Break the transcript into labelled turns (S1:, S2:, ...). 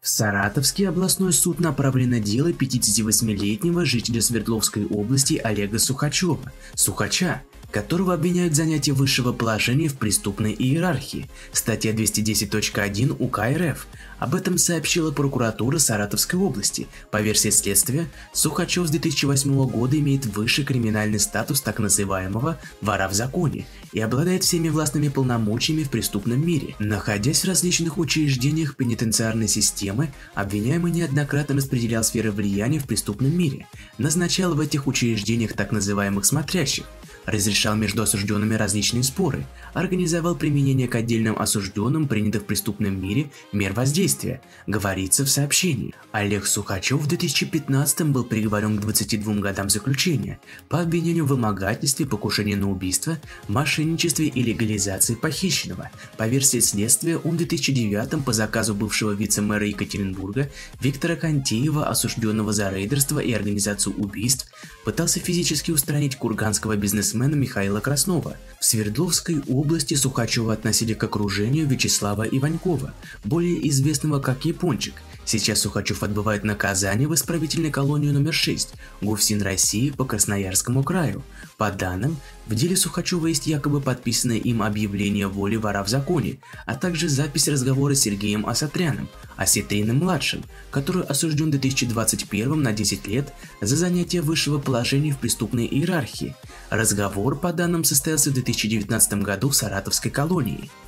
S1: В Саратовский областной суд направлено дело 58-летнего жителя Свердловской области Олега Сухачева, Сухача, которого обвиняют в занятии высшего положения в преступной иерархии, статья 210.1 УК РФ. Об этом сообщила прокуратура Саратовской области. По версии следствия, Сухачев с 2008 года имеет высший криминальный статус так называемого «вора в законе» и обладает всеми властными полномочиями в преступном мире. Находясь в различных учреждениях пенитенциарной системы, обвиняемый неоднократно распределял сферы влияния в преступном мире, назначал в этих учреждениях так называемых смотрящих, разрешал между осужденными различные споры, организовал применение к отдельным осужденным принятых в преступном мире мер воздействия, говорится в сообщении. Олег Сухачев в 2015 был приговорен к 22 годам заключения по обвинению в вымогательстве, покушении на убийство, мошенничестве и легализации похищенного. По версии следствия, он в 2009 по заказу бывшего вице-мэра Екатеринбурга Виктора Контеева, осужденного за рейдерство и организацию убийств, пытался физически устранить курганского бизнесмена Михаила Краснова. В Свердловской области Сухачева относили к окружению Вячеслава Иванькова, более известного как Япончик. Сейчас Сухачев отбывает наказание в исправительной колонии номер 6 ГУФСИН России по Красноярскому краю. По данным, в деле Сухачева есть якобы подписанное им объявление воли вора в законе, а также запись разговора с Сергеем Асатряном, Осетриным-младшим, который осужден в 2021 на 10 лет за занятие высшего положения в преступной иерархии. Разговор, по данным, состоялся в 2019 году в Саратовской колонии.